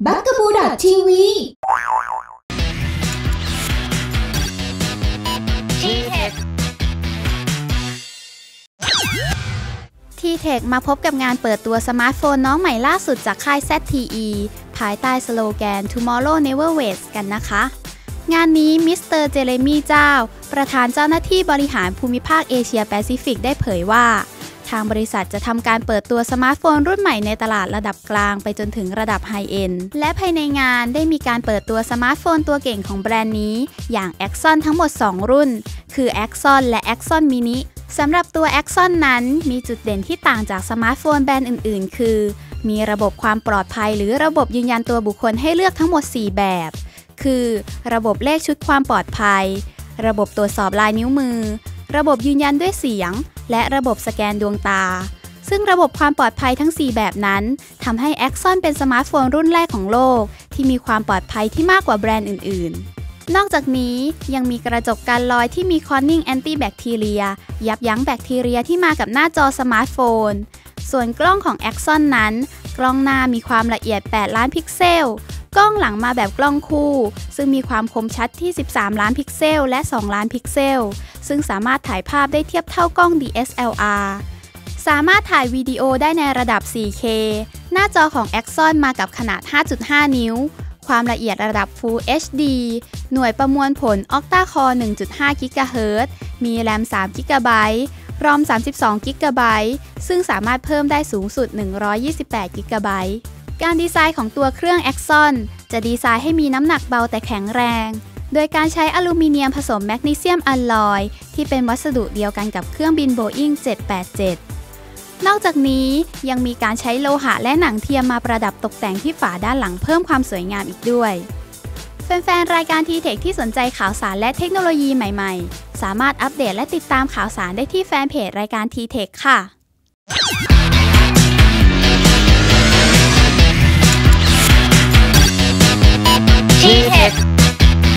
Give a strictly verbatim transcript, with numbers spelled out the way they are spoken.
บักกะบูดอททีวีทีเทคทีเทคมาพบกับงานเปิดตัวสมาร์ทโฟนน้องใหม่ล่าสุดจากค่าย แซด ที อี ภายใต้สโลแกน Tomorrow Never Waits กันนะคะงานนี้มิสเตอร์เจเรมี่เจ้าประธานเจ้าหน้าที่บริหารภูมิภาคเอเชียแปซิฟิกได้เผยว่าทางบริษัทจะทำการเปิดตัวสมาร์ทโฟนรุ่นใหม่ในตลาดระดับกลางไปจนถึงระดับไฮเอนด์และภายในงานได้มีการเปิดตัวสมาร์ทโฟนตัวเก่งของแบรนด์นี้อย่าง Axon ทั้งหมดสองรุ่นคือ Axon และ Axon Mini สำหรับตัว Axon นั้นมีจุดเด่นที่ต่างจากสมาร์ทโฟนแบรนด์อื่นๆคือมีระบบความปลอดภัยหรือระบบยืนยันตัวบุคคลให้เลือกทั้งหมดสี่แบบคือระบบเลขชุดความปลอดภัยระบบตรวจสอบลายนิ้วมือระบบยืนยันด้วยเสียงและระบบสแกนดวงตาซึ่งระบบความปลอดภัยทั้งสี่แบบนั้นทำให้ Axon เป็นสมาร์ทโฟนรุ่นแรกของโลกที่มีความปลอดภัยที่มากกว่าแบรนด์อื่นๆนอกจากนี้ยังมีกระจกกันรอยที่มี Corning Anti Bacteria ยับยั้งแบคทีเรียที่มากับหน้าจอสมาร์ทโฟนส่วนกล้องของ Axon นั้นกล้องหน้ามีความละเอียดแปดล้านพิกเซลกล้องหลังมาแบบกล้องคู่ซึ่งมีความคมชัดที่สิบสามล้านพิกเซลและสองล้านพิกเซลซึ่งสามารถถ่ายภาพได้เทียบเท่ากล้อง ดี เอส แอล อาร์ สามารถถ่ายวิดีโอได้ในระดับ โฟร์เค หน้าจอของ Axon มากับขนาด ห้าจุดห้า นิ้วความละเอียดระดับ Full เอช ดี หน่วยประมวลผล Octa Core หนึ่งจุดห้า กิกะเฮิรตซ์ มี แรม สาม กิกะไบต์ รอม สามสิบสอง กิกะไบต์ ซึ่งสามารถเพิ่มได้สูงสุด หนึ่งร้อยยี่สิบแปด กิกะไบต์ การดีไซน์ของตัวเครื่อง Axon จะดีไซน์ให้มีน้ำหนักเบาแต่แข็งแรงโดยการใช้อลูมิเนียมผสมแมกนีเซียมอลลอยที่เป็นวัสดุเดียวกันกับเครื่องบิน Boeing เจ็ดแปดเจ็ด นอกจากนี้ยังมีการใช้โลหะและหนังเทียมมาประดับตกแต่งที่ฝาด้านหลังเพิ่มความสวยงามอีกด้วยแฟนๆรายการ ที เทค ที่สนใจข่าวสารและเทคโนโลยีใหม่ๆสามารถอัปเดตและติดตามข่าวสารได้ที่แฟนเพจรายการ ที เทค ค่ะ